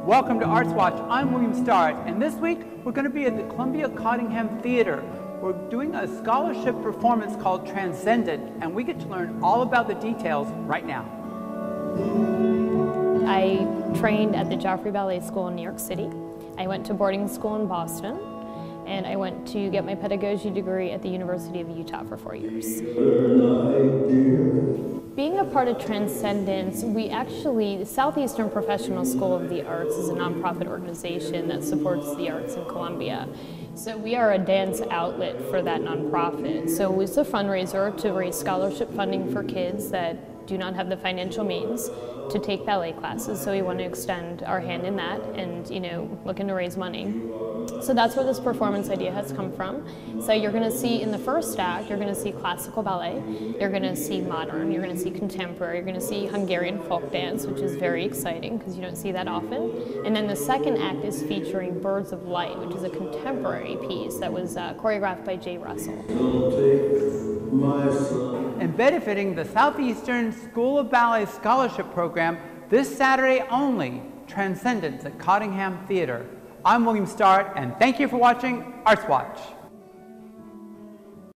Welcome to Arts Watch. I'm William Starrett, and this week we're going to be at the Columbia Cottingham Theater. We're doing a scholarship performance called Transcendent, and we get to learn all about the details right now. I trained at the Joffrey Ballet School in New York City. I went to boarding school in Boston, and I went to get my pedagogy degree at the University of Utah for 4 years. Being a part of Transcendence, the Southeastern Professional School of the Arts is a nonprofit organization that supports the arts in Columbia. So we are a dance outlet for that nonprofit. So it's a fundraiser to raise scholarship funding for kids that do not have the financial means to take ballet classes. So we want to extend our hand in that and, looking to raise money. So that's where this performance idea has come from. So you're going to see in the first act, you're going to see classical ballet, you're going to see modern, you're going to see contemporary, you're going to see Hungarian folk dance, which is very exciting because you don't see that often. And then the second act is featuring Birds of Light, which is a contemporary piece that was choreographed by Jay Russell. And benefiting the Southeastern School of Ballet Scholarship Program, this Saturday only, Transcendence at Cottingham Theater. I'm William Starrett, and thank you for watching Arts Watch.